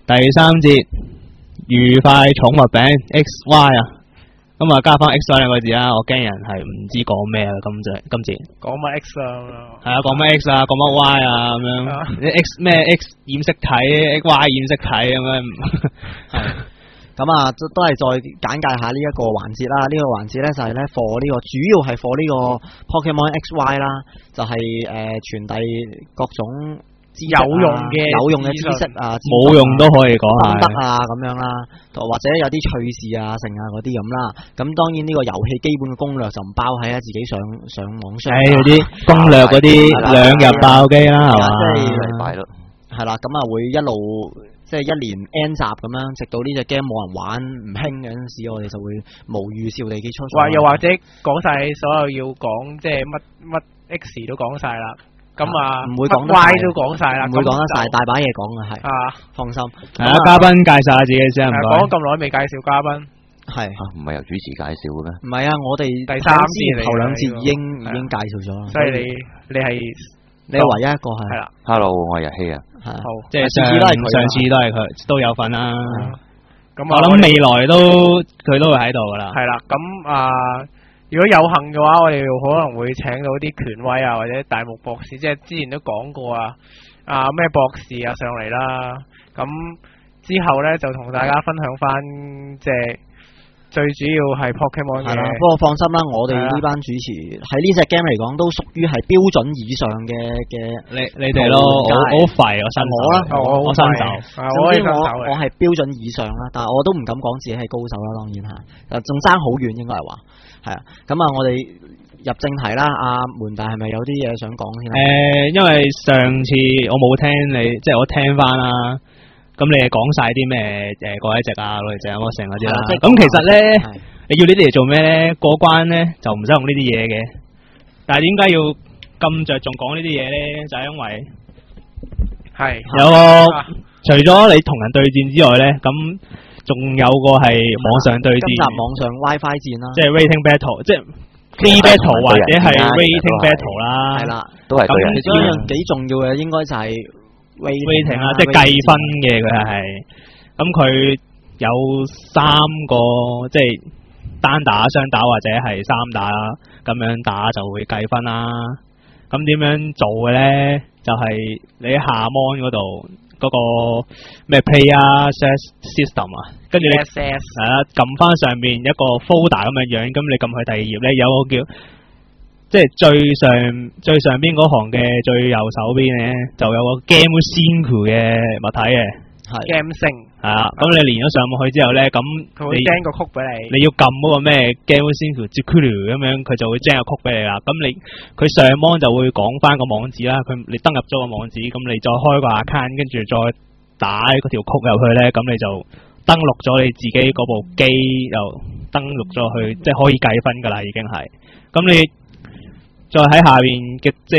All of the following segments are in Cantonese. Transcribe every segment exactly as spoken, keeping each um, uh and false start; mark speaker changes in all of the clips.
Speaker 1: 第三節愉快寵物餅 X Y 啊，咁啊加翻 X Y 兩個字啦，我驚人係唔知講咩啦，今次今次
Speaker 2: 講乜 X 啊？
Speaker 1: 係啊，講乜 X 啊，講乜 Y 啊咁樣，啲 X 咩 X 染色體 ，Y 染色體咁樣。
Speaker 3: 係。咁啊，都都係再簡介下呢一個環節啦。呢、這個環節咧就係咧 for 呢、這個主要係 for 呢個 Pokemon X Y 啦，就係誒傳遞各種知識、啊、
Speaker 2: 有用嘅
Speaker 3: 有用嘅知識啊，
Speaker 1: 冇用都可以講下
Speaker 3: 心得啊咁樣啦，或者有啲趣事啊、剩啊嗰啲咁啦。咁當然呢個遊戲基本嘅攻略就唔包喺啊自己上上網上。
Speaker 1: 誒嗰啲攻略嗰啲兩日爆機啦，係嘛？
Speaker 3: 即係
Speaker 4: 禮拜咯。
Speaker 3: 係啦，咁啊會一路。即係一連 N 集咁樣，直到呢隻 game 冇人玩唔興嘅陣時，我哋就會無預兆地結束。
Speaker 2: 或又或者講晒所有要講，即係乜乜 X 都講晒啦。咁啊，
Speaker 3: 唔會講得
Speaker 2: Y 都講晒啦，
Speaker 3: 唔會講得晒，大把嘢講嘅係。
Speaker 2: 啊，
Speaker 3: 放心。
Speaker 1: 係啊，嘉賓介紹下自己先，唔該。
Speaker 2: 講咗咁耐未介紹嘉賓。
Speaker 3: 係。
Speaker 4: 唔係由主持介紹嘅咩？
Speaker 3: 唔係啊，我哋
Speaker 2: 第三節
Speaker 3: 頭兩節已經已經介紹咗啦。
Speaker 2: 所以你你係。
Speaker 3: 你唯一一個係，
Speaker 2: 係啦。
Speaker 4: Hello，我係日希啊。
Speaker 3: 係。
Speaker 2: 好，
Speaker 1: 即係上次都係佢，上次都係佢都有份啦。
Speaker 2: 咁
Speaker 1: 我諗未來都佢都會喺度噶啦。
Speaker 2: 係啦，咁啊，如果有幸嘅話，我哋可能會請到啲權威啊，或者大木博士，即係之前都講過啊，啊咩博士啊上嚟啦。咁之後咧就同大家分享翻即係。最主要係 Pokemon 嘅，
Speaker 3: 不過放心啦，我哋呢班主持喺呢隻 game 嚟講都屬於係標準以上嘅嘅。
Speaker 1: 你你哋咯，我好廢，我新手
Speaker 3: 啦，
Speaker 1: 我新手。
Speaker 3: 總之我我係標準以上啦，但係我都唔敢講自己係高手啦，當然嚇，仲爭好遠應該係話，係啊。咁啊，我哋入正題啦，阿門大係咪有啲嘢想講先？
Speaker 1: 誒，因為上次我冇聽你，即係我聽翻啦。咁你哋講晒啲咩？誒，過一隻啊，攞嚟隻啊，我成嗰啲啦。咁其實咧，你要呢啲嚟做咩咧？過關咧就唔使用呢啲嘢嘅。但係點解要咁着重講呢啲嘢咧？就係因為
Speaker 2: 係
Speaker 1: 有個除咗你同人對戰之外咧，咁仲有個係網上對戰。
Speaker 3: 今集網上 WiFi 戰啦，
Speaker 1: 即係 rating battle，即係 free battle 或者係 rating battle 啦。
Speaker 3: 係啦，
Speaker 4: 都係對人。
Speaker 3: 其中一樣幾重要嘅應該就係。
Speaker 1: rating 啦，即係計分嘅佢係，咁佢有三個即係單打、雙打或者係三打咁樣打就會計分啦。咁點樣做嘅咧？就係、是、你喺下 mon 嗰度嗰個咩 player system 啊，跟住你係啦，撳翻上面一個 folder 咁嘅樣，咁你撳去第二頁咧，有個叫。即係最上最上邊嗰行嘅最右手邊咧，就有個 game sync 嘅物體嘅，
Speaker 3: 係
Speaker 2: game sync
Speaker 1: 係啊。咁你連咗上去之後咧，咁
Speaker 2: 佢會 send 個曲俾你，
Speaker 1: 你要撳嗰個咩 game sync jukulu 咁樣，佢就會 send 個曲俾你啦。咁你佢上網就會講翻個網址啦。佢你登入咗個網址，咁你再開個 account，跟住再打嗰條曲入去咧，咁你就登錄咗你自己嗰部機，又登錄咗去，即係可以計分噶啦，已經係。咁你再喺下邊嘅即係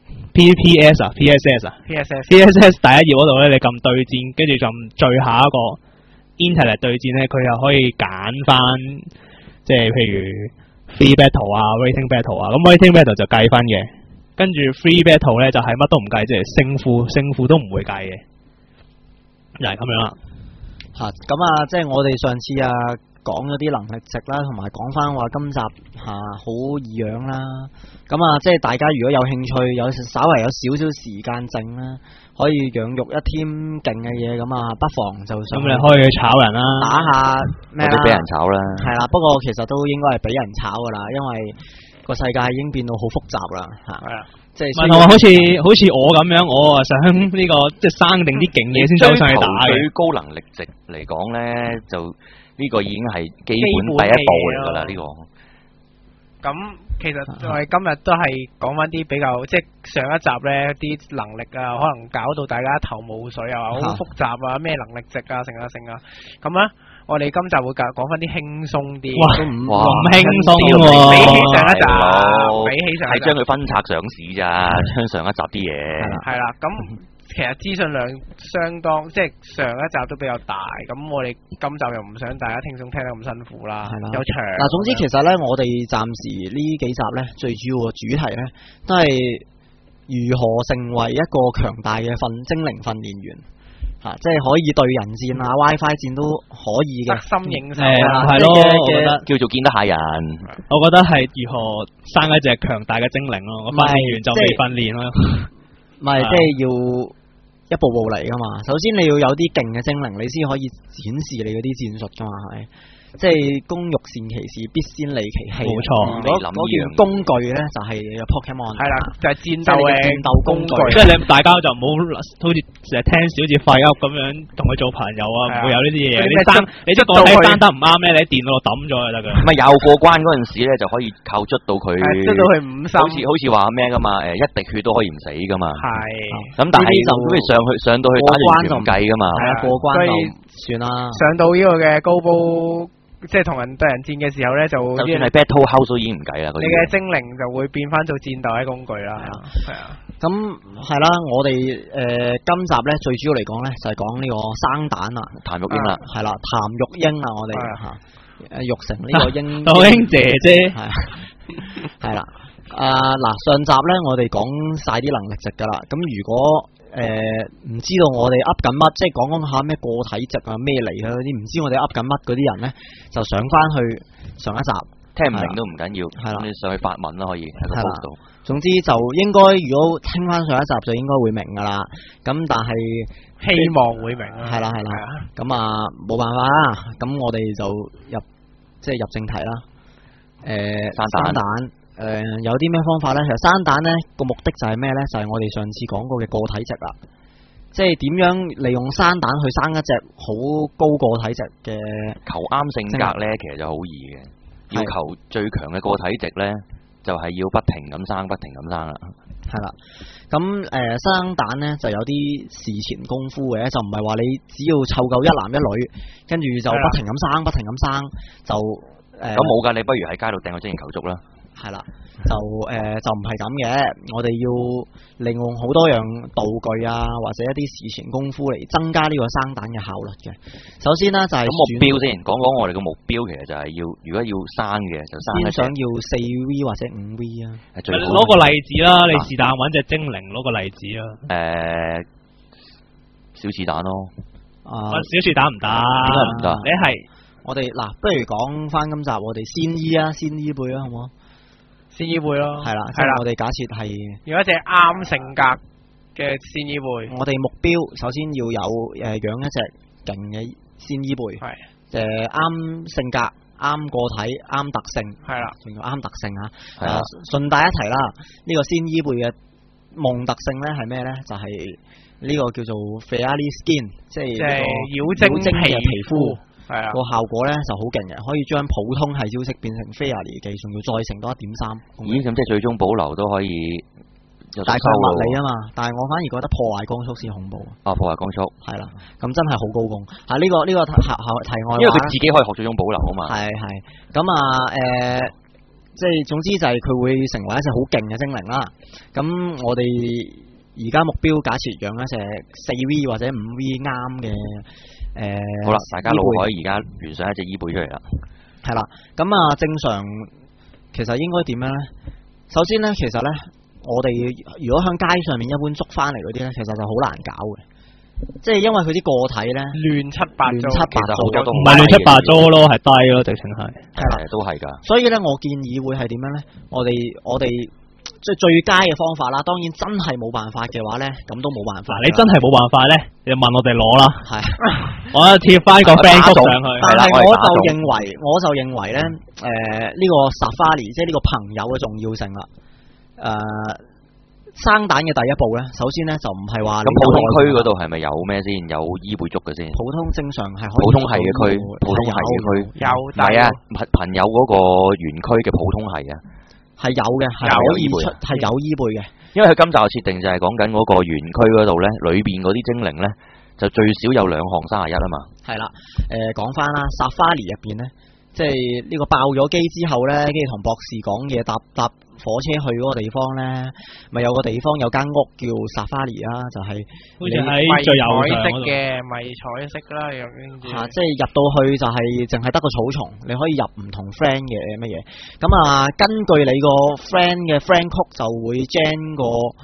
Speaker 1: P P S 啊 P S S 啊
Speaker 2: P S S
Speaker 1: P S S 第一頁嗰度咧，你撳對戰，跟住撳最下一個 Internet 對戰咧，佢又可以揀翻即係譬如 Free Battle 啊 Rating Battle 啊，咁 Rating Battle 就計分嘅，跟住 Free Battle 咧就係乜都唔計，即係勝負勝負都唔會計嘅，就係咁樣啦。
Speaker 3: 嚇咁啊，即係我哋上次啊講咗啲能力值啦，同埋講翻話今集嚇好異樣啦。咁啊，即係大家如果有興趣，有稍為有少少時間剩啦，可以養育一 team 勁嘅嘢，咁啊，不妨就上。咁
Speaker 1: 你可以去炒人啦，
Speaker 3: 打下咩啦？
Speaker 4: 或者俾人炒啦。係
Speaker 3: 啦，不過其實都應該係俾人炒噶啦，因為個世界已經變到好複雜啦嚇。係啊，即係
Speaker 1: 同埋好似好似我咁樣，我啊想呢、這個即係生定啲勁嘢先走上去打嘅。
Speaker 4: 最高能力值嚟講咧，就呢個已經係基本第一步嚟噶啦，呢、這個。
Speaker 2: 咁其實我哋今日都係講翻啲比較，即係上一集咧啲能力啊，可能搞到大家一頭霧水啊，好複雜啊，咩能力值啊，成啊成啊，咁咧我哋今集會講講翻啲輕鬆啲，
Speaker 1: 哇，咁輕鬆喎，
Speaker 2: 比起上一集，比起上一集
Speaker 4: 係將佢分拆上市咋，將上一集啲嘢，
Speaker 2: 係啦，咁。其實資訊量相當，即係上一集都比較大，咁我哋今集又唔想大家聽眾聽得咁辛苦啦，有長。
Speaker 3: 嗱，總之其實咧，我哋暫時呢幾集咧，最主要嘅主題咧，都係如何成為一個強大嘅訓精靈訓練員。 嚇，即係可以對人戰啊、WiFi 戰都可以嘅。
Speaker 2: 得心應手
Speaker 1: 誒
Speaker 2: 啊！
Speaker 1: 係咯，
Speaker 3: 即係
Speaker 1: 我覺得
Speaker 4: 叫做見得下人。
Speaker 1: 我覺得係如何生一隻強大嘅精靈咯。我訓練完就未訓練咯。
Speaker 3: 唔係即係要一步步嚟噶嘛。首先你要有啲勁嘅精靈，你先可以展示你嗰啲戰術噶嘛，係咪？即係工欲善其事，必先利其器。
Speaker 1: 冇錯
Speaker 3: 嗰嗰件工具咧就係 Pokemon。
Speaker 2: 係啦，就係戰鬥嘅
Speaker 3: 戰鬥工具。
Speaker 1: 即係你大家就唔好好似成日聽小好似廢噏咁樣同佢做朋友啊，唔會有呢啲嘢。你生你啲個體生得唔啱咧，你喺電腦度抌咗就得㗎。
Speaker 4: 唔係有過關嗰陣時咧，就可以靠捽到佢，
Speaker 2: 捽到佢五心。
Speaker 4: 好似好似話咩㗎嘛？誒一滴血都可以唔死㗎嘛。
Speaker 2: 係。
Speaker 4: 咁但係就咁上去上到去打完就唔計㗎嘛。
Speaker 3: 係啊，過關就算啦。
Speaker 2: 上到呢個嘅高煲。即係同人對人戰嘅時候咧，就
Speaker 4: 就算係 Battle House 都已經唔計啦。
Speaker 2: 你嘅精靈就會變翻做戰鬥嘅工具啦。係啊，
Speaker 3: 咁係啦，我哋誒、呃、今集咧最主要嚟講咧就係講呢個生蛋啦，
Speaker 4: 譚玉英啦，
Speaker 3: 係啦，譚玉英啊，我哋嚇誒育成呢個英
Speaker 1: 玉英姐姐
Speaker 3: 係係啦。啊嗱，上集咧我哋講晒啲能力值噶啦，咁如果誒唔、呃、知道我哋噏緊乜，即係講講下咩個體值啊咩嚟啊嗰啲，唔知我哋噏緊乜嗰啲人咧，就上翻去上一集，
Speaker 4: 聽唔明都唔緊要，係啦，你上去發文啦可以喺個報度。
Speaker 3: 總之就應該如果聽翻上一集就應該會明噶啦，咁但係
Speaker 2: 希望會明啦，
Speaker 3: 係啦係啦，咁啊冇辦法啦，咁我哋就入即係入正題啦，誒、呃、生蛋。蛋誒、呃，有啲咩方法呢？其實生蛋呢個目的就係咩呢？就係、是、我哋上次講過嘅個體值啦，即係點樣利用生蛋去生一隻好高個體值嘅。
Speaker 4: 求啱性格呢，其實就好易嘅。要求最強嘅個體值呢，就係、是、要不停咁生，不停咁生啦。
Speaker 3: 係啦，咁誒、呃、生蛋呢就有啲事前功夫嘅，就唔係話你只要湊夠一男一女，跟住就不停咁生，不停咁生就誒。
Speaker 4: 咁冇㗎，你不如喺街度掟個精靈球足啦。
Speaker 3: 係啦，就誒、呃、就唔係咁嘅，我哋要利用好多樣道具啊，或者一啲事前功夫嚟增加呢個生蛋嘅效率嘅。首先呢，就係、是、
Speaker 4: 目標先，講講我哋嘅目標，其實就係要如果要生嘅就生。
Speaker 3: 先想要四 V 或者五 V 啊。
Speaker 1: 攞個例子啦，你是但揾隻精靈攞個例子啦。誒、
Speaker 4: 呃，小子彈咯。
Speaker 3: 啊，
Speaker 1: 小子彈唔得，
Speaker 4: 唔得。
Speaker 1: 你係
Speaker 3: 我哋嗱，不如講翻今集我哋先醫啊，先醫輩啊，好唔好？
Speaker 2: 先醫輩咯，
Speaker 3: 係啦，係啦。我哋假設係
Speaker 2: 要一隻啱性格嘅先醫輩。
Speaker 3: 我哋目標首先要有誒、呃、養一隻勁嘅先醫輩，係誒啱性格、啱個體、啱特性，係啦，仲要啱特性啊。係啊，順帶一提啦，呢、這個先醫輩嘅夢特性咧係咩咧？就係、是、呢個叫做 Fairy Skin， 即係
Speaker 2: 妖精嘅皮膚。係啊，
Speaker 3: 個效果咧就好勁嘅，可以將普通係招式變成菲亞尼技，仲要再乘多一點三。
Speaker 4: 咦，咁即係最終保留都可以，
Speaker 3: 大概物理啊嘛。但係我反而覺得破壞光速先恐怖。
Speaker 4: 啊，破壞光速係
Speaker 3: 啦，咁真係好高攻。啊，呢、這個呢、這個題題外話，
Speaker 4: 因為佢自己可以學最終保留啊嘛。
Speaker 3: 係係，咁啊誒，即係總之就係佢會成為一隻好勁嘅精靈啦。咁我哋而家目標假設養一隻四 V 或者五 V 啱嘅。誒、呃，
Speaker 4: 好啦，大家腦海而家聯想一隻伊貝出嚟啦。
Speaker 3: 係啦，咁啊，正常其實應該點樣咧？首先咧，其實咧，我哋如果向街上面一般捉翻嚟嗰啲咧，其實就好難搞嘅。即係因為佢啲個體咧亂七八亂七八糟，
Speaker 1: 唔係亂七八糟咯，係低咯，直情係。
Speaker 3: 係啦，
Speaker 4: 都係噶。
Speaker 3: 所以咧，我建議會係點樣咧？我哋我哋。即係最佳嘅方法啦，當然真係冇辦法嘅話咧，咁都冇辦法。
Speaker 1: 你真係冇辦法咧，你就問我哋攞啦。係，我貼翻個 friend 曲上去。
Speaker 3: 但係我就認為，我就認為咧，誒、呃、呢、這個 Safari 即係呢個朋友嘅重要性啦。誒、呃，生蛋嘅第一步咧，首先咧就唔係話
Speaker 4: 咁普通區嗰度係咪有咩先？有伊貝足嘅先？
Speaker 3: 普通正常係可以。
Speaker 4: 普通係嘅區，普通係嘅區
Speaker 2: 有。
Speaker 4: 唔係啊，朋友嗰個園區嘅普通係啊。
Speaker 3: 係有嘅，係可以出，係有伊貝嘅。
Speaker 4: 因為佢今集嘅設定就係講緊嗰個園區嗰度咧，裏邊嗰啲精靈咧就最少有兩項三十一啊嘛。係
Speaker 3: 啦，誒、呃，講翻啦，Safari 入邊咧，即係呢個爆咗機之後咧，跟住同博士講嘢，搭搭火車去嗰個地方咧，咪有個地方有間屋叫 Safari 啦，就係
Speaker 1: 好似喺最右上
Speaker 2: 色嘅迷彩色啦，又
Speaker 3: 吓，即係入到去就係淨係得個草叢，你可以入唔同 friend 嘅乜嘢。咁啊，根據你個 friend 嘅 friend 曲就會 gen 個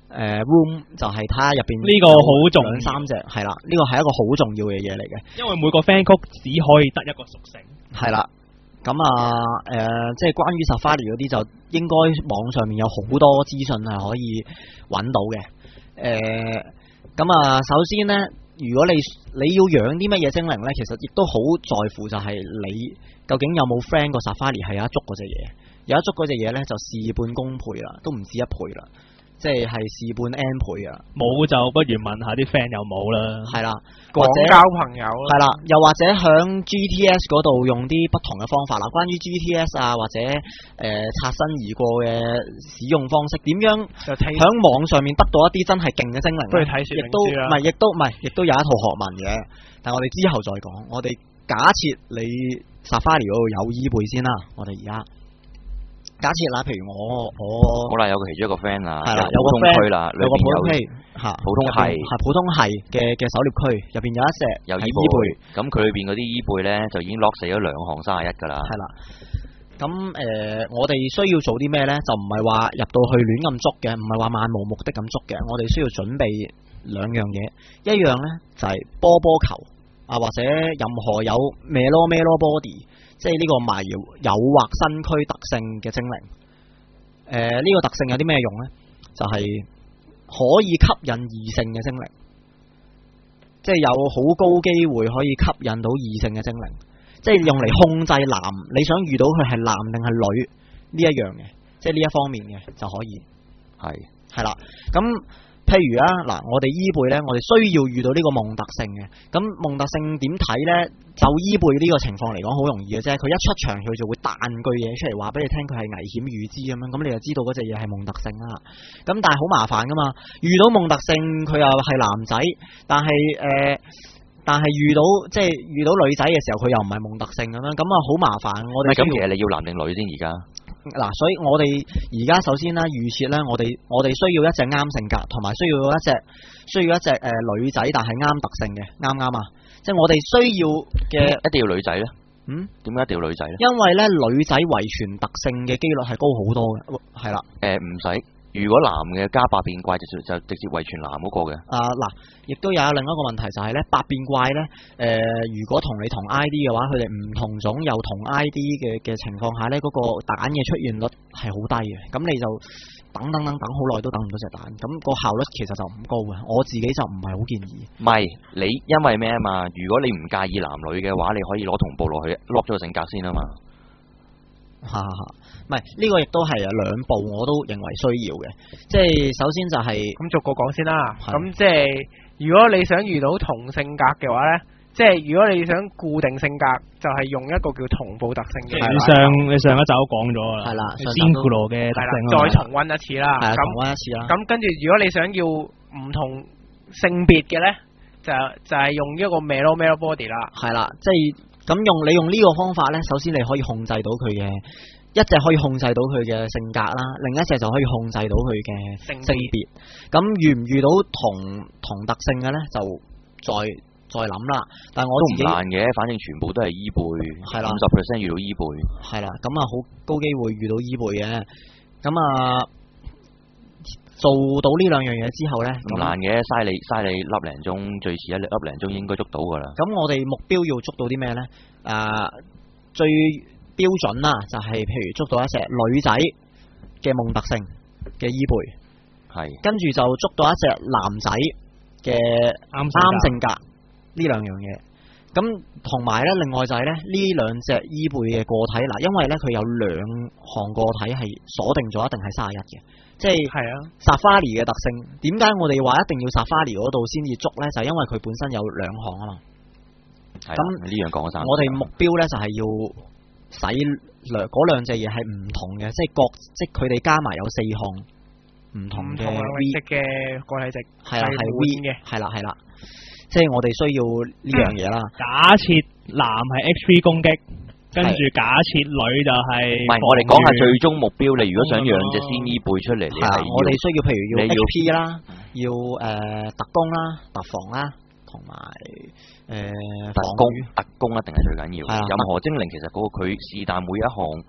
Speaker 3: 誒 room 就係睇下入邊
Speaker 1: 呢個好重要
Speaker 3: 兩三隻係啦，呢個係一個好重要嘅嘢嚟嘅。
Speaker 1: 因為每個 fan 曲只可以得一個屬性。
Speaker 3: 係啦，咁啊誒、呃，即係關於 Safari 嗰啲就應該網上面有好多資訊係可以揾到嘅。誒、呃，咁啊，首先呢，如果你你要養啲乜嘢精靈呢，其實亦都好在乎就係你究竟有冇 friend 個 Safari 係有一捉嗰隻嘢，有一捉嗰隻嘢呢，就事半功倍啦，都唔止一倍啦。即係係事半 N 倍啊！
Speaker 1: 冇就不如問下啲 friend 有冇啦。
Speaker 3: 係啦，
Speaker 2: 廣交朋友
Speaker 3: 係啦，又或者響 G T S 嗰度用啲不同嘅方法啦。關於 G T S 啊，或者誒、呃、擦身而過嘅使用方式，點樣響網上面得到一啲真係勁嘅精靈咧？亦都唔係，亦都唔係，亦都有一套學問嘅。但係我哋之後再講。我哋假設你 Safari 嗰度有伊貝先啦，我哋而家。假設啦，譬如我我
Speaker 4: 好啦，有個其中一個 friend 啊，
Speaker 3: 係啦，有個
Speaker 4: 普通
Speaker 3: friend
Speaker 4: 區啦，
Speaker 3: 有個普通區嚇，
Speaker 4: 普通係
Speaker 3: 係普通係嘅嘅狩獵區入邊有一隻
Speaker 4: 有伊
Speaker 3: 貝，
Speaker 4: 咁佢裏邊嗰啲伊貝咧就已經 lock 死咗兩項三十一㗎啦。
Speaker 3: 係啦，咁誒、呃，我哋需要做啲咩咧？就唔係話入到去亂咁捉嘅，唔係話漫無目的咁捉嘅。我哋需要準備兩樣嘢，一樣咧就係、是、波波球啊，或者任何有 Melo Melo Body。即係呢個迷誘惑身軀特性嘅精靈，誒、呃、呢、這個特性有啲咩用呢？就係、是、可以吸引異性嘅精靈，即係有好高機會可以吸引到異性嘅精靈，即係用嚟控制男，你想遇到佢係男定係女呢一樣嘅，即係呢一方面嘅就可以係係啦，咁。譬如啊，嗱，我哋伊貝呢，我哋需要遇到呢個夢特性嘅。咁夢特性點睇呢？就伊貝呢個情況嚟講，好容易嘅啫。佢一出場，佢就會彈句嘢出嚟，話俾你聽佢係危險預知咁樣，咁你就知道嗰隻嘢係夢特性啦。咁但係好麻煩噶嘛，遇到夢特性，佢又係男仔，但係誒、呃，但係遇到即係遇到女仔嘅時候，佢又唔係夢特性咁樣，咁啊好麻煩。我哋
Speaker 4: 咁其實你要男定女先而家？
Speaker 3: 嗱，所以我哋而家首先啦，預設咧，我哋我哋需要一隻啱性格，同埋需要一隻需要一隻誒、呃、女仔，但係啱特性嘅，啱啱啊？即係我哋需要嘅
Speaker 4: 一定要女仔咧？
Speaker 3: 嗯？點解
Speaker 4: 一定要女仔咧？
Speaker 3: 因為咧女仔遺傳特性嘅機率係高好多嘅，係啦。誒
Speaker 4: 唔使。如果男嘅加百變怪就就直接遺傳男嗰個嘅。啊
Speaker 3: 嗱，亦都有另一個問題就係、是、咧，百變怪咧，誒、呃，如果同你同 I D 嘅話，佢哋唔同種又同 I D 嘅嘅情況下咧，嗰、那個蛋嘅出現率係好低嘅，咁你就等等等等好耐都等唔到隻蛋，咁、那個效率其實就唔高嘅，我自己就唔係好建議。
Speaker 4: 唔係你因為咩啊嘛？如果你唔介意男女嘅話，你可以攞同步落去 lock 咗個性格先啊嘛。
Speaker 3: 哈哈哈，唔係呢個亦都係啊，兩步我都認為需要嘅，即係首先就係、是、
Speaker 2: 咁逐個講先啦。咁即係如果你想遇到同性格嘅話呢，即係如果你想固定性格，就係、是、用一個叫同步特性嘅。
Speaker 1: 你上你上一集都講咗啦，
Speaker 3: 係啦，
Speaker 1: 仙古羅嘅特性，
Speaker 2: 再重溫一次啦。
Speaker 3: 係重溫一次啦。
Speaker 2: 咁跟住如果你想要唔同性別嘅呢，就就係、是、用一個 Melo Melo Body 啦。
Speaker 3: 係啦，即係。咁用你用呢個方法呢，首先你可以控制到佢嘅一隻可以控制到佢嘅性格啦，另一隻就可以控制到佢嘅性別。咁遇唔遇到同同特性嘅呢，就再再諗啦。但係我自己都唔
Speaker 4: 難嘅，反正全部都係伊貝，係啦，五十 percent 遇到伊貝，
Speaker 3: 係啦，咁啊好高機會遇到伊貝嘅。咁啊做到呢兩樣嘢之後呢，
Speaker 4: 唔難嘅，嘥你嘥你粒零鐘，最遲一粒零鐘應該捉到噶啦。
Speaker 3: 咁我哋目標要捉到啲咩呢？誒、呃，最標準啦，就係、是、譬如捉到一隻女仔嘅夢特性嘅伊貝，
Speaker 4: 係，
Speaker 3: 跟住就捉到一隻男仔嘅啱啱性格呢兩樣嘢。咁同埋呢，另外就係咧呢兩隻伊貝嘅個體嗱，因為呢，佢有兩項個體係鎖定咗，一定係三十一嘅。即係係啊 ，Safari 嘅特性，點解我哋話一定要 Safari 嗰度先至捉呢？就係、因為佢本身有兩項啊嘛。咁
Speaker 4: 呢樣講咗，
Speaker 3: 我哋目標呢，就係要使兩嗰兩隻嘢係唔同嘅，即係各即係佢哋加埋有四項唔同嘅 V
Speaker 2: 嘅個體值，
Speaker 3: 係啦係 V
Speaker 2: 嘅，
Speaker 3: 係啦係啦，即係我哋需要呢樣嘢啦。
Speaker 1: 假設男係 H P 攻擊。跟住假設女就係、是，
Speaker 4: 唔係我哋講下最終目標。你如果想養隻仙伊貝出嚟，你係
Speaker 3: 我哋需要譬如要 H P 啦，要誒、呃、特攻啦、特防啦，同埋誒
Speaker 4: 特攻。特攻一定係最緊要。任何精靈其實嗰個佢是但每一項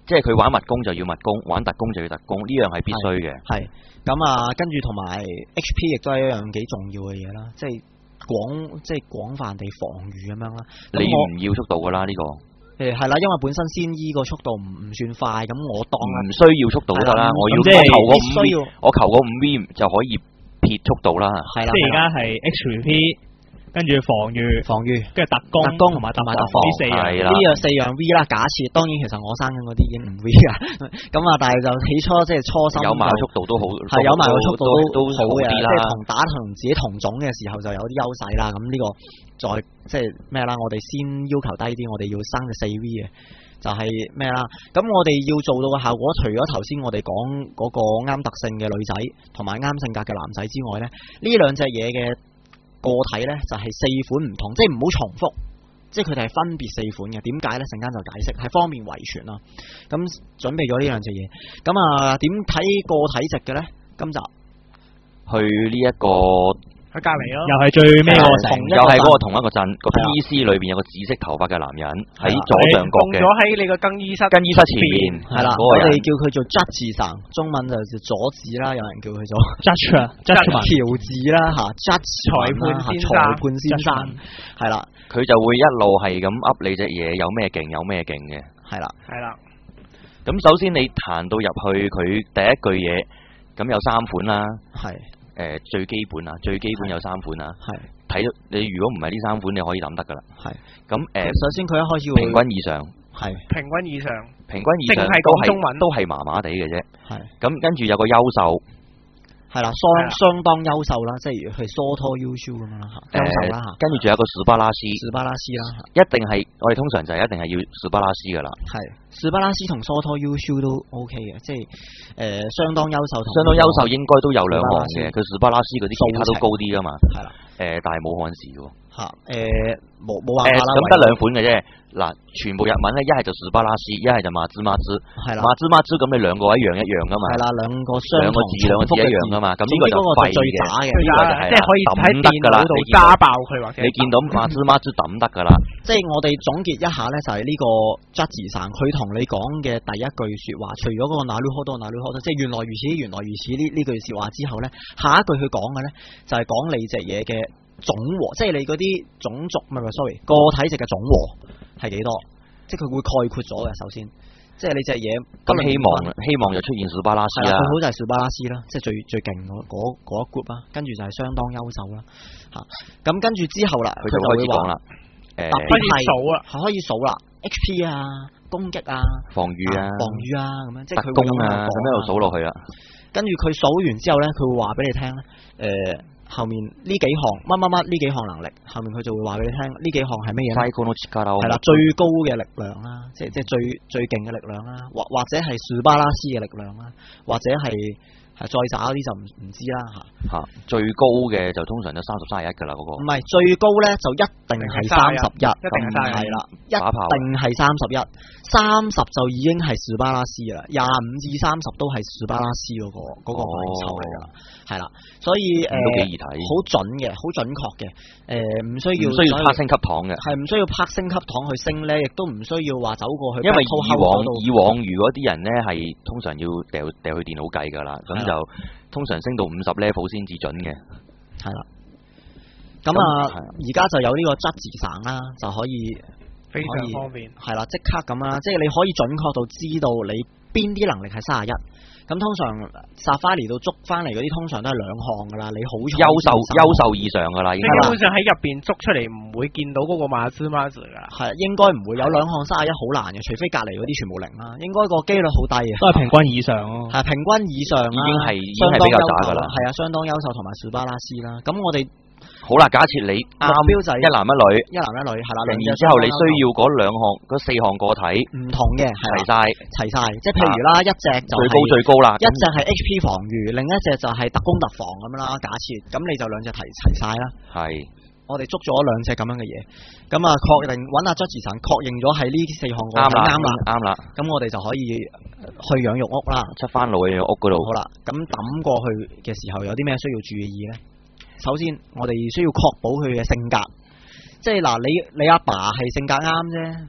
Speaker 4: 即係佢玩密攻就要密攻，玩特攻就要特攻，呢樣係必須嘅。
Speaker 3: 係咁啊，跟住同埋 H P 亦都係一樣幾重要嘅嘢啦，即係廣即係廣泛地防禦咁樣啦。
Speaker 4: 你唔要速度㗎啦呢個。
Speaker 3: 誒係啦，因為本身仙醫個速度唔唔算快，咁我當
Speaker 4: 唔需要速度都得啦，我要
Speaker 1: 即係
Speaker 4: 求個五
Speaker 3: 必須
Speaker 4: V，
Speaker 3: 要
Speaker 4: 我求個五 V 就可以撇速度啦。
Speaker 3: 係啦，
Speaker 1: 即係而家係 H P，跟住防禦，
Speaker 3: 防禦。
Speaker 1: 跟住特攻，
Speaker 3: 特攻
Speaker 1: 同埋特
Speaker 3: 同埋特防
Speaker 1: 防呢四樣。
Speaker 4: 係啦
Speaker 3: 呢樣四樣 V 啦，假設當然其實我生緊嗰啲已經唔 V 啊，咁啊，但係就起初即係初心
Speaker 4: 有埋個速度都好，
Speaker 3: 係有埋個速度
Speaker 4: 都
Speaker 3: 都好嘅，
Speaker 4: 啲啦
Speaker 3: 即係同打同自己同種嘅時候就有啲優勢啦。咁呢個再即係咩啦？我哋先要求低啲，我哋要生隻四 V 嘅，就係咩啦？咁我哋要做到嘅效果，除咗頭先我哋講嗰個啱特性嘅女仔同埋啱性格嘅男仔之外咧，呢兩隻嘢嘅個體咧就係四款唔同，即係唔好重複，即係佢哋係分別四款嘅。點解咧？陣間就解釋，係方便遺傳啦。咁準備咗呢兩隻嘢，咁啊點睇個體值嘅咧？今集
Speaker 4: 去呢一個。
Speaker 2: 喺隔離咯，
Speaker 1: 又係最尾嗰個城，
Speaker 4: 又係嗰個同一個鎮個 P C 裏邊有個紫色頭髮嘅男人喺左上角嘅，
Speaker 2: 放咗喺你個更衣室，
Speaker 4: 更衣室前面
Speaker 3: 係啦，我哋叫佢做 Judge 神，中文就叫佐治啦，有人叫佢做
Speaker 1: Judge Judge
Speaker 3: 喬治啦嚇 ，Judge
Speaker 2: 裁判先生，
Speaker 3: 裁判先生係啦，
Speaker 4: 佢就會一路係咁噏你隻嘢有咩勁有咩勁嘅，
Speaker 3: 係啦
Speaker 2: 係啦。
Speaker 4: 咁首先你彈到入去佢第一句嘢，咁有三款啦，
Speaker 3: 係。
Speaker 4: 誒、呃、最基本啊，最基本有三款啊，
Speaker 3: 係
Speaker 4: 睇到你如果唔係呢三款，你可以諗得噶啦。
Speaker 3: 係
Speaker 4: 咁誒，
Speaker 3: 首先佢一開始會
Speaker 4: 平均以上，
Speaker 3: 係
Speaker 2: 平均以上，
Speaker 4: 平均以上
Speaker 2: 淨係
Speaker 4: 都係
Speaker 2: 講中文
Speaker 4: 都係麻麻地嘅啫。
Speaker 3: 係
Speaker 4: 咁跟住有個優秀，
Speaker 3: 係啦，相相當優秀啦，即係係疏拖優秀咁樣啦嚇，優秀啦嚇。
Speaker 4: 跟住仲有個史巴拉斯，
Speaker 3: 史巴拉斯啦，
Speaker 4: 一定係我哋通常就係一定係要史巴拉斯噶啦。
Speaker 3: 係史巴拉斯同疏拖優秀都 OK 嘅，即係誒相當優秀同
Speaker 4: 相當優秀應該都有兩項嘅，佢史巴拉斯嗰啲其他都高啲噶嘛。
Speaker 3: 係啦，
Speaker 4: 誒但係冇漢字喎。
Speaker 3: 嚇誒冇冇辦法啦。
Speaker 4: 咁得兩款嘅啫。嗱，全部日文咧，一係就史巴拉斯，一係就馬茲馬茲。
Speaker 3: 係啦，
Speaker 4: 馬茲馬茲咁你兩個一樣一樣噶嘛。
Speaker 3: 係啦，兩個相
Speaker 4: 兩個字兩個字一樣噶嘛。咁呢個就廢嘅，呢個就係
Speaker 2: 即係可以喺電腦度揸爆佢或者。
Speaker 4: 你見到馬茲馬茲抌得噶啦。
Speaker 3: 即係我哋總結一下咧，就係呢個 Judge 神佢同你講嘅第一句説話，除咗嗰個那魯好多那魯好多，即係原來如此原來如此呢呢句説話之後咧，下一句佢講嘅咧就係講你隻嘢嘅總和，即係你嗰啲種族唔係唔係 sorry 個體值嘅總和係幾多？即係佢會概括咗嘅。首先，即係你隻嘢
Speaker 4: 咁希望希望就出現史巴拉斯啦。
Speaker 3: 最好就係史巴拉斯啦，即係最最勁嗰嗰一 group 啦。跟住就係相當優秀啦。嚇，咁跟住之後啦，
Speaker 4: 佢就開始講啦。誒，
Speaker 3: 特別係數啦，係可以數啦 ，H P 啊，攻擊啊，
Speaker 4: 防禦啊，
Speaker 3: 防禦啊，咁樣即係佢
Speaker 4: 攻啊，咁一路數落去啦。
Speaker 3: 跟住佢數完之後咧，佢會話俾你聽咧，誒、呃。後面呢幾項乜乜乜呢幾項能力，後面佢就會話俾你聽呢幾項係乜嘢咧？係啦，最高嘅力量啦，即係即係最最勁嘅力量啦，或或者係史巴拉斯嘅力量啦，或者係係再渣嗰啲就唔唔知啦嚇。嚇，
Speaker 4: 最高嘅就通常都三十三十一㗎啦，嗰個。
Speaker 3: 唔係最高咧就一定係三十一，
Speaker 2: 一定係三十一，
Speaker 3: 係啦，一定係三十一，三十就已經係史巴拉斯啦，廿五至三十都係史巴拉斯嗰個嗰個範疇嚟㗎啦，係啦，所以誒。
Speaker 4: 都幾易睇，
Speaker 3: 好準嘅，好準確嘅，誒、呃、唔需要
Speaker 4: 唔需要拍升級糖嘅，
Speaker 3: 係唔需要拍升級糖去升咧，亦都唔需要話走過去。
Speaker 4: 因為以往以往如果啲人咧係通常要掉掉去電腦計㗎啦，咁就通常升到五十 level 先至準嘅，
Speaker 3: 係啦。咁啊，而家就有呢個質字省啦，就可以
Speaker 2: 非常方便，
Speaker 3: 係啦，即刻咁啦，即係你可以準確到知道你邊啲能力係三十一。咁通常 Safari 度捉翻嚟嗰啲通常都係兩項噶啦，你好
Speaker 4: 優秀優秀以上噶啦，
Speaker 2: 你基本上喺入邊捉出嚟唔會見到嗰個馬茲馬茲噶啦，
Speaker 3: 係應該唔會有兩項三十一好難嘅，除非隔離嗰啲全部零啦，應該個機率好低嘅，
Speaker 1: 都係平均以上咯，
Speaker 3: 係平均以上
Speaker 4: 已經係已經係比較渣噶啦，
Speaker 3: 係啊，相當優秀同埋史巴拉斯啦，咁我哋。
Speaker 4: 好啦，假設你啱
Speaker 3: 目標就係
Speaker 4: 一男一女，
Speaker 3: 一男一女係啦，
Speaker 4: 然之後你需要嗰兩項嗰四項個體
Speaker 3: 唔同嘅齊
Speaker 4: 晒
Speaker 3: 齊晒，即係譬如啦，一隻就
Speaker 4: 最高最高啦，
Speaker 3: 一隻係 H P 防禦，另一隻就係特攻特防咁樣啦。假設咁你就兩隻齊齊晒啦。係，我哋捉咗兩隻咁樣嘅嘢，咁啊確定揾阿 Judge 神確認咗係呢四項個體啱啦，啱啦，咁我哋就可以去養育屋啦，
Speaker 4: 出翻路去養屋嗰度。
Speaker 3: 好啦，咁抌過去嘅時候有啲咩需要注意咧？首先，我哋需要確保佢嘅性格，即係嗱，你你阿爸係性格啱啫，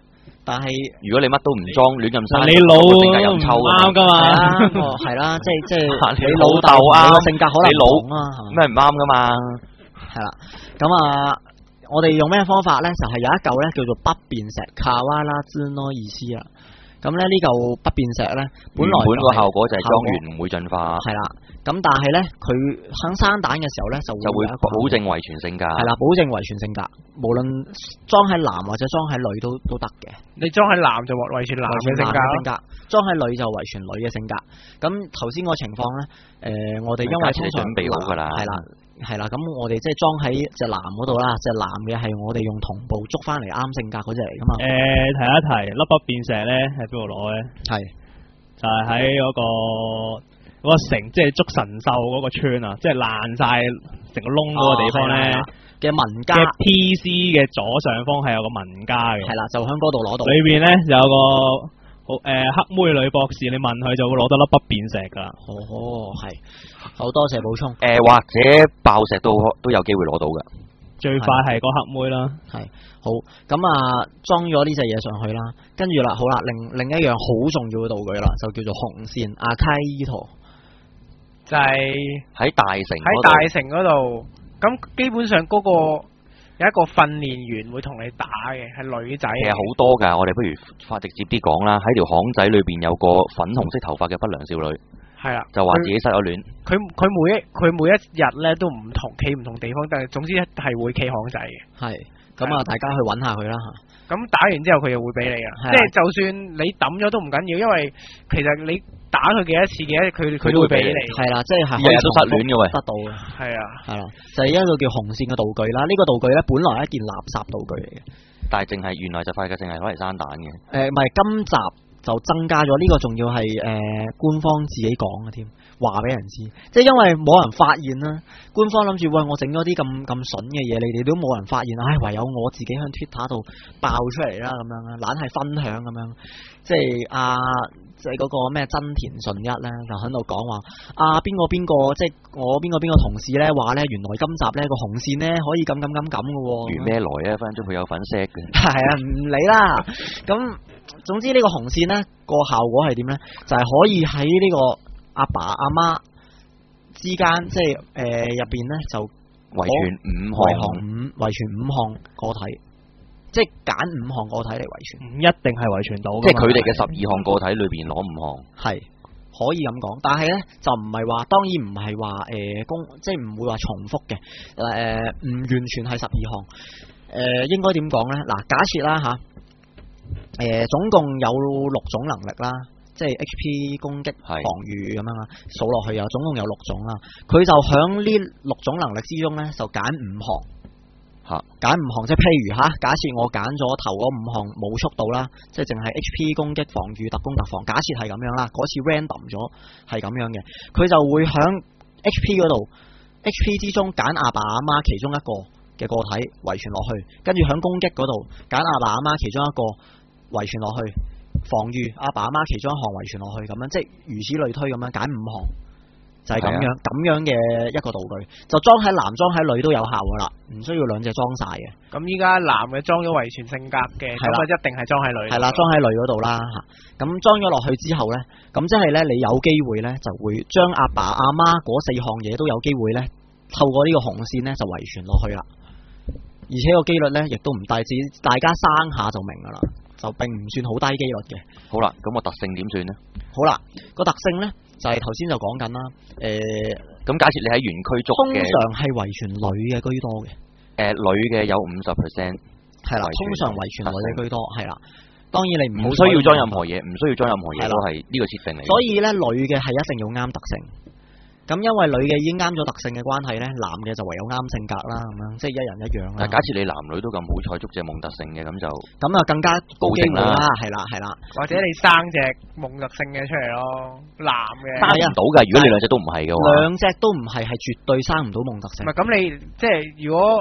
Speaker 3: 但係
Speaker 4: 如果你乜都唔裝，亂咁生，
Speaker 1: 你老
Speaker 4: 個性格又唔臭
Speaker 1: 唔啱㗎嘛
Speaker 3: 係啦，哦係啦，即係即係
Speaker 4: 你
Speaker 3: 你
Speaker 4: 老豆啱
Speaker 3: 你個性格可能
Speaker 4: 你老
Speaker 3: 唔同啊，係嘛
Speaker 4: 咩唔啱噶嘛？
Speaker 3: 係啦，咁啊，我哋用咩方法咧？就係、有一嚿咧叫做不變石卡瓦拉茲諾意思啦。咁咧呢嚿不變石咧，本來
Speaker 4: 原本個
Speaker 3: 就係
Speaker 4: 效果就係裝完
Speaker 3: 效
Speaker 4: 唔會進化，
Speaker 3: 係啦。咁但係咧，佢喺生蛋嘅時候咧，就會
Speaker 4: 就會
Speaker 3: 有一個
Speaker 4: 保證遺傳性格。
Speaker 3: 係啦，保證遺傳性格，無論裝喺男或者裝喺女都都得嘅。
Speaker 2: 你裝喺男就遺傳男嘅性格
Speaker 3: 性格，裝喺女就遺傳女嘅性格。咁頭先個情況咧，誒、我哋因為通常
Speaker 4: 假設你準備好㗎啦
Speaker 3: 係啦。係啦，咁我哋即係裝喺隻男嗰度啦，隻男嘅係我哋用同步捉翻嚟啱性格嗰隻嚟噶嘛。
Speaker 1: 誒、提一提，粒不變石咧喺邊度攞咧？
Speaker 3: 係
Speaker 1: 就係喺嗰個嗰、個城，即係捉神獸嗰個村啊，即係爛晒成個窿嗰個地方咧
Speaker 3: 嘅文家
Speaker 1: 嘅 P C 嘅左上方係有個文家嘅，
Speaker 3: 係啦，就喺嗰度攞到。
Speaker 1: 裏邊咧就有個好誒、黑妹女博士，你問佢就會攞到粒不變石噶啦。
Speaker 3: 哦，係，好多謝補充。
Speaker 4: 誒、或者爆石都都有機會攞到嘅。
Speaker 1: 最快係個黑妹啦。
Speaker 3: 係好，咁啊裝咗呢隻嘢上去啦，跟住啦，好啦，另另一樣好重要嘅道具啦，就叫做紅線阿卡伊圖。
Speaker 2: 就係
Speaker 4: 喺大城
Speaker 2: 喺
Speaker 4: 嗰度
Speaker 2: 大城嗰度，咁基本上嗰個有一個訓練員會同你打嘅，係女仔。
Speaker 4: 其實好多㗎，我哋不如發直接啲講啦。喺條巷仔裏邊有個粉紅色頭髮嘅不良少女，
Speaker 2: 係啦，
Speaker 4: 就話自己失咗戀。
Speaker 2: 佢佢每一佢每一日咧都唔同企唔同地方，但係總之係會企巷仔嘅。
Speaker 3: 係，咁啊，大家去揾下佢啦嚇。
Speaker 2: 咁打完之後佢就會俾你啊，
Speaker 3: 係啊
Speaker 2: 即係就算你抌咗都唔緊要，因為其實你打佢幾多次嘅，佢佢都會俾你。
Speaker 3: 係啦，即係係
Speaker 4: 日日都失戀嘅喂
Speaker 3: 得到嘅。
Speaker 2: 係啊，
Speaker 3: 係啦，就係一個叫紅線嘅道具啦。呢、個道具咧，本來係一件垃圾道具嚟嘅。
Speaker 4: 但係淨係原來就發覺淨係攞嚟生蛋嘅。
Speaker 3: 誒唔係今集就增加咗呢、個，仲要係誒、官方自己講嘅添，話俾人知，即係因為冇人發現啦。官方諗住喂，我整咗啲咁咁筍嘅嘢，你哋都冇人發現，唉，唯有我自己喺 Twitter 度爆出嚟啦，咁樣啦，懶係分享咁樣，即係啊，即係嗰個咩真田順一咧，就喺度講話啊邊個邊個，即係我邊個邊個同事咧話咧，原來今集咧個紅線咧可以咁咁咁咁嘅喎。
Speaker 4: 如咩來啊？分分鐘佢有份 set 嘅。
Speaker 3: 係啊，唔理啦。咁總之呢個紅線呢個效果係點呢？就係、可以喺呢個阿爸阿媽之間，即係誒入邊呢，就
Speaker 4: 遺傳五
Speaker 3: 遺
Speaker 4: 項
Speaker 3: 項五遺傳五項個體，即係揀五項個體嚟遺傳，
Speaker 1: 唔一定係遺傳到㗎嘛，
Speaker 4: 即係佢哋嘅十二項個體裏邊攞五項。
Speaker 3: 係可以咁講。但係呢，就唔係話，當然唔係話誒公，即係唔會話重複嘅，誒、唔完全係十二項。誒、應該點講呢？嗱，假設啦嚇。誒、總共有六種能力啦，即係 H P 攻擊、
Speaker 4: 係
Speaker 3: 防禦咁樣啦，數落去有總共有六種啦。佢就響呢六種能力之中呢，就揀五項
Speaker 4: 嚇，
Speaker 3: 揀五項，即係譬如嚇，假設我揀咗頭嗰五項冇速度啦，即係淨係 H P 攻擊、防禦、特攻、特防。假設係咁樣啦，嗰次 random 咗係咁樣嘅，佢就會響 H P 嗰度 H P 之中揀阿爸阿媽其中一個嘅個體遺傳落去，跟住響攻擊嗰度揀阿爸阿媽其中一個遺傳落去，防禦阿爸阿媽其中一項遺傳落去，咁樣即係如此類推咁樣揀五項，就係、咁樣咁、樣嘅一個道具，就裝喺男裝喺女都有效噶啦，唔需要兩隻裝晒嘅。
Speaker 2: 咁依家男嘅裝咗遺傳性格嘅，咁
Speaker 3: 係啦
Speaker 2: 啊一定係裝喺女。
Speaker 3: 係啦，裝喺女嗰度啦嚇。咁裝咗落去之後呢，咁即係呢，你有機會呢，就會將阿爸阿媽嗰四項嘢都有機會呢，透過呢個紅線呢，就遺傳落去啦。而且個機率呢，亦都唔低，只大家生下就明噶啦，就並唔算好低機率嘅。
Speaker 4: 好啦，咁個特性點算呢？
Speaker 3: 好啦，個特性呢，就係頭先就講緊啦。誒、
Speaker 4: 咁假設你喺園區捉嘅，
Speaker 3: 通常係遺傳女嘅居多嘅。
Speaker 4: 誒、女嘅有五十 percent，
Speaker 3: 係啦，通常遺傳女嘅居多，係啦。當然你唔好
Speaker 4: 唔需要裝任何嘢，唔需要裝任何嘢
Speaker 3: 係啦
Speaker 4: 都係呢個設定嚟嘅。
Speaker 3: 所以咧，女嘅係一定要啱特性。咁因為女嘅已經啱咗特性嘅關係咧，男嘅就唯有啱性格啦，咁樣即係一人一樣啦。
Speaker 4: 但假設你男女都咁好彩捉隻夢特性嘅，咁就
Speaker 3: 咁啊更加高機會啦，係啦係啦。
Speaker 2: 或者你生隻夢特性嘅出嚟咯，男嘅。
Speaker 4: 生唔到㗎。如果你兩隻都唔係嘅話，
Speaker 3: 兩隻都唔係，係絕對生唔到夢特性
Speaker 2: 唔係。咁你即係如果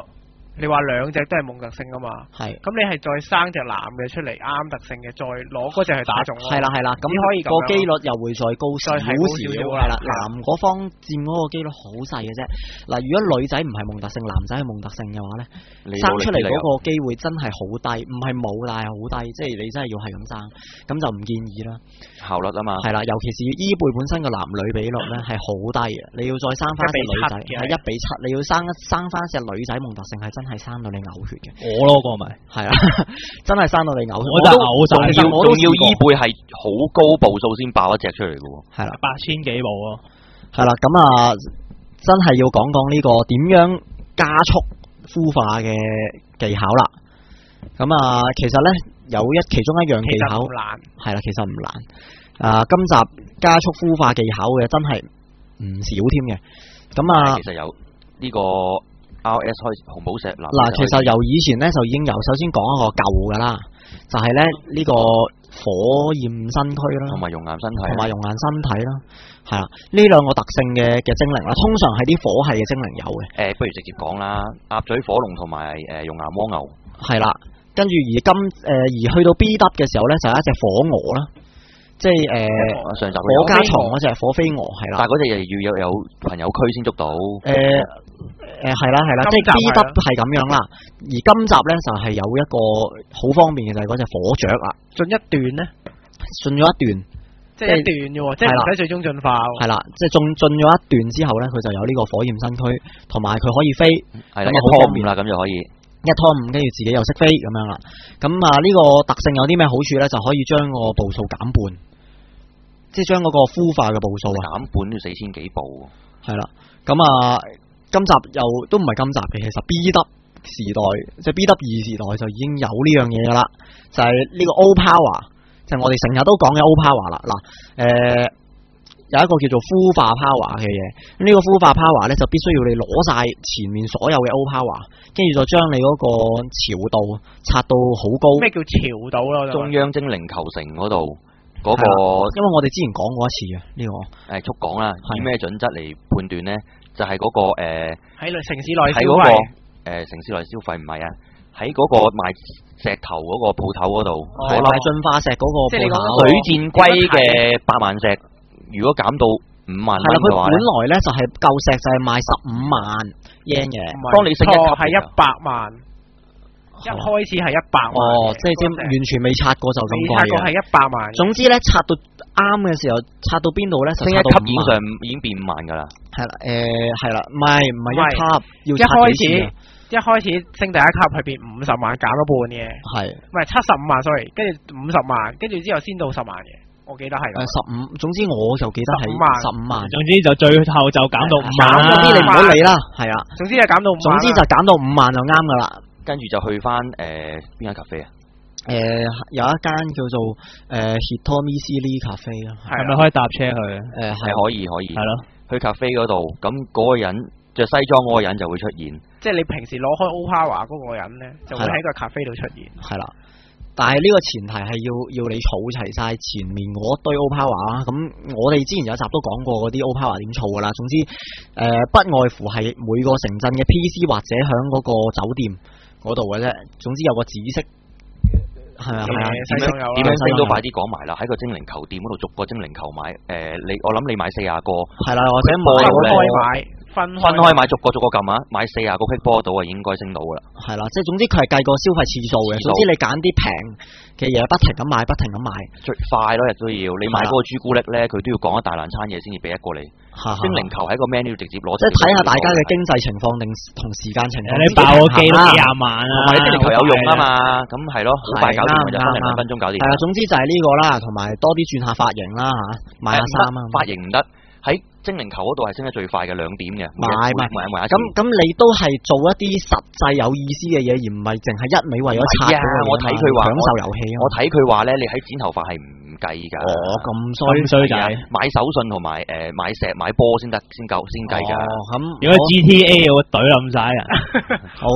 Speaker 2: 你話兩隻都係蒙特性啊嘛，
Speaker 3: 係。
Speaker 2: 咁你係再生隻男嘅出嚟啱特性嘅，再攞嗰隻去打中咯。
Speaker 3: 係啦係啦，咁
Speaker 2: 只可以咁樣
Speaker 3: 個機率又會再高少少，
Speaker 2: 再係高少少啦
Speaker 3: 係啦。
Speaker 2: 係啦
Speaker 3: 男嗰方佔嗰個機率好細嘅啫。嗱，如果女仔唔係蒙特性，男仔係蒙特性嘅話咧，
Speaker 4: 你
Speaker 3: 生出嚟嗰個機會真係好低，唔係冇但係好低，即係你真係要係咁生，咁就唔建議啦。
Speaker 4: 效率啊嘛。
Speaker 3: 係啦，尤其是伊貝本身個男女比率咧係好低嘅，你要再生翻隻女仔係一比七，你要生生翻隻女仔蒙特性係真係生到你嘔血嘅。
Speaker 1: 我咯個咪
Speaker 3: 係啊，真係生到你嘔血，
Speaker 1: 我就嘔晒。
Speaker 4: 仲要仲要伊貝係好高步數先爆一隻出嚟嘅喎。
Speaker 3: 係啦，
Speaker 1: 八千幾步咯。
Speaker 3: 係啦，咁啊，真係要講講呢個點樣加速孵化嘅技巧啦。咁啊，其實咧有一其中一樣技巧
Speaker 2: 唔難，
Speaker 3: 係啦，其實唔難。啊，今集加速孵化技巧嘅真係唔少添嘅。咁啊，
Speaker 4: 其實有呢個 R S 開紅寶石嗱，
Speaker 3: 嗱，其實由以前咧就已經有，首先講一個舊噶啦，就係咧呢個火焰身軀啦，
Speaker 4: 同埋熔岩身體，
Speaker 3: 同埋熔岩身體啦，係啦，呢兩個特性嘅嘅精靈啦，通常係啲火系嘅精靈有嘅。
Speaker 4: 誒、呃，不如直接講啦，鴨嘴火龍同埋誒熔岩蝸牛，
Speaker 3: 係啦，跟住而今誒、呃、而去到 B W 嘅時候咧，就係一隻火鵝啦。即係誒，
Speaker 4: 呃、上集
Speaker 3: 火加蟲嗰隻火飛蛾係啦，
Speaker 4: 但係嗰隻又要有有朋友區先捉到。
Speaker 3: 誒誒係啦係啦，即係 B W 係咁樣啦。而今集咧就係有一個好方便嘅就係嗰隻火雀啦，
Speaker 2: 進一段咧，
Speaker 3: 進咗一段，
Speaker 2: 即係一段嘅喎，即係唔使最終進化。
Speaker 3: 係啦，即係進進咗一段之後咧，佢就有呢個火焰身軀，同埋佢可以飛，
Speaker 4: 係啦，一拖五啦，咁就可以
Speaker 3: 一拖五，跟住自己又識飛咁樣啦。咁啊呢個特性有啲咩好處咧？就可以將個步數減半。即係將嗰個孵化嘅步數啊，
Speaker 4: 減半都要四千幾步。
Speaker 3: 係啦，咁啊，今集又都唔係今集嘅，其實 B W 時代即係 B W 二時代就已經有呢樣嘢噶啦，就係、是、呢個 O Power，就係我哋成日都講嘅 O Power 啦。嗱，誒有一個叫做孵化 Power 嘅嘢，呢、這個孵化 Power 咧就必須要你攞晒前面所有嘅 O Power， 跟住就將你嗰個潮度刷到好高。
Speaker 2: 咩叫潮度咯？
Speaker 4: 中央精靈球城嗰度。嗰、那個，
Speaker 3: 因為我哋之前講過一次嘅呢、這個，
Speaker 4: 誒速講啦，以咩準則嚟判斷咧？就係、是、嗰、那個喺、呃、
Speaker 2: 城市內消費，
Speaker 4: 喺嗰、那個、呃、城市內消費唔係啊，喺嗰個賣石頭嗰個鋪頭嗰度，
Speaker 3: 係賣進化石嗰個鋪頭，
Speaker 4: 水箭龜嘅八萬石，如果減到五萬蚊嘅話咧，
Speaker 3: 佢本來咧就係舊石就係賣十五萬 yen 嘅，
Speaker 2: 當你升一級係一百萬。一開始係一百萬，
Speaker 3: 哦，即係即係完全未刷過就咁貴嘅。未刷過
Speaker 2: 係一百萬。總之咧，
Speaker 3: 刷到啱嘅時候，刷到邊度咧？
Speaker 4: 升一級以上已經變五萬噶啦。
Speaker 3: 係啦，誒係啦，唔係唔係一級，要
Speaker 2: 一開始一開始升第一級係變五十萬減咗半嘅。係，唔係七十五萬 sorry，跟住五十萬，跟住之後先到十萬嘅，我記得係。誒十五，總之我就記得係十五萬。總之就最後就減到五萬。總之你唔好理啦，係啊。總之就減到五萬。總之就減到五萬就啱噶啦。
Speaker 4: 跟住就去翻誒邊間咖啡啊？
Speaker 3: 誒、呃、有一間叫做誒 Hitomi Lee 咖啡啦，係咪可以搭車去？誒係、呃、
Speaker 4: 可以可以。係咯，去咖啡嗰度，咁嗰個人着西裝嗰個人就會出現。即係你平時攞開 O Power 嗰個人咧，就會喺個咖啡度出現。係啦，但係呢個前提係要要你儲齊晒前面嗰堆 O Power 啦。咁我哋之前有一集都講過嗰啲 O Power 點儲噶啦。總之誒、呃、不外乎係每個城鎮嘅 P C 或者響嗰個酒店嗰度嘅啫，總之有個紫色，係啊係啊，點樣點樣升都快啲講埋啦！喺個精靈球店嗰度逐個精靈球買，誒、呃、你我諗你買四廿個，係啦，或者買開買分分開買逐個逐個撳啊，買四廿個 quick 波到啊，應該升到噶啦。係啦，即係總之佢係計個消費次數嘅，總之你揀啲平嘅嘢，不停咁買，不停咁買，最快咯，亦都要。你買嗰個朱古力咧，佢都要講一大爛餐嘢先至俾一個你。精靈球喺個 menu 直接攞，即係睇下大家嘅經濟情況定同時間情況。你爆個機都幾廿萬啊！同埋精靈球有用啊嘛，咁係咯，好快搞掂嘅，就分零兩分鐘搞掂。係啊，總之就係呢個啦，同埋多啲轉下髮型啦嚇，買下衫啊。髮型唔得，喺精靈球嗰度係升得最快嘅兩點嘅。買買買買咁咁，你都係做一啲實際有意思嘅嘢，而唔係淨係一味為咗刷。我睇佢話享受遊戲。我睇佢話咧，你喺剪頭髮係唔計㗎。哦，咁衰衰仔，買手信同埋誒買石買波先得，先夠先計㗎。咁如果 G T A 我隊冧晒啊！好，咁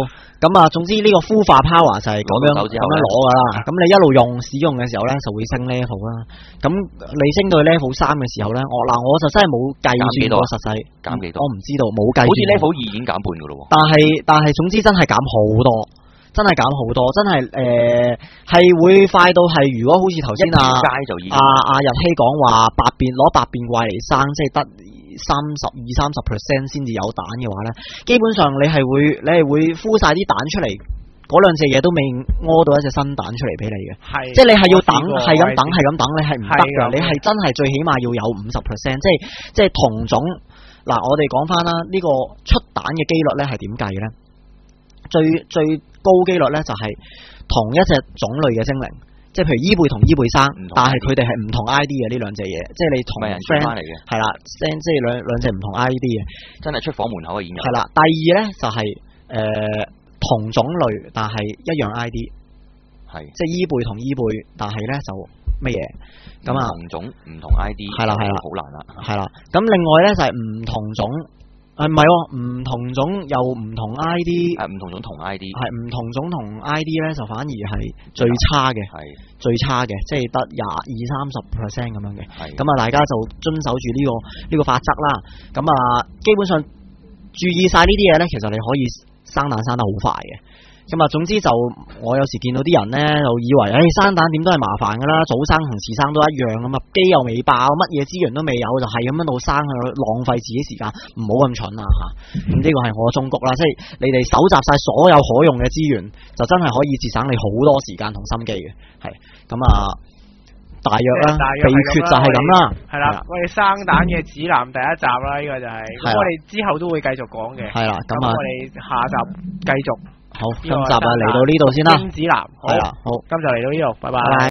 Speaker 3: 咁啊，總之呢個孵化 power 就係咁樣咁樣攞噶啦。咁你一路用使用嘅時候咧，就會升 level 啦。咁你升到 level 三嘅時候咧，我嗱我就真係冇計算過實際
Speaker 4: 減幾多，
Speaker 3: 我唔知道冇計。
Speaker 4: 好似 level 二已經減半噶咯喎。
Speaker 3: 但係但係總之真係減好多，真係減好多，真係誒係會快到係，如果好似頭先啊啊啊日希講話百變攞百變怪嚟生，即係得三十二三十 percent 先至有蛋嘅話咧，基本上你係會你係會孵晒啲蛋出嚟，嗰兩隻嘢都未屙到一隻新蛋出嚟俾你嘅，即係你係要等，係咁等，係咁等，你係唔得㗎，你係真係最起碼要有五十 percent，即係即係同種嗱，我哋講翻啦，呢個出蛋嘅機率咧係點計咧？最最高機率咧就係同一隻種類嘅精靈。即係譬如伊貝同伊貝生，但係佢哋係唔同 I D 嘅呢兩隻嘢，即係你同 friend 嚟嘅，係啦 ，friend 即係兩兩隻唔同 I D 嘅，
Speaker 4: 真係出房門口嘅演繹。
Speaker 3: 係啦，第二咧就係、是、誒、呃、同種類但係一樣 I D， 係即係伊貝同伊貝，但係咧就乜嘢咁啊？
Speaker 4: 同種唔同 I D，
Speaker 3: 係啦係啦，
Speaker 4: 好難啦，
Speaker 3: 係啦。咁另外咧就係、是、唔同種。誒唔係喎，唔同種又唔同 I D，
Speaker 4: 係唔同種同 I D，
Speaker 3: 係唔同種同 I D 咧就反而係最差嘅，係最差嘅，即係得廿二三十 percent 咁樣嘅。咁啊，大家就遵守住呢、這個呢、這個法則啦。咁啊，基本上注意晒呢啲嘢咧，其實你可以生蛋生得好快嘅。咁啊，總之就我有時見到啲人咧，就以為誒、哎、生蛋點都係麻煩噶啦，早生同遲生都一樣咁啊，機又未爆，乜嘢資源都未有，就係咁樣度生去浪費自己時間，唔好咁蠢啊嚇！咁呢個係我嘅忠告啦，即係你哋搜集晒所有可用嘅資源，就真係可以節省你好多時間同心機嘅。係咁啊，大約啦，秘訣就係咁啦。
Speaker 2: 係啦，我哋生蛋嘅指南第一集啦，呢、這個就係、是，咁我哋之後都會繼續講嘅。係啦，咁啊，我哋下集繼續。好，今集啊嚟到呢度先啦。精子男，係啦，好，今集嚟到呢度，拜拜。拜拜。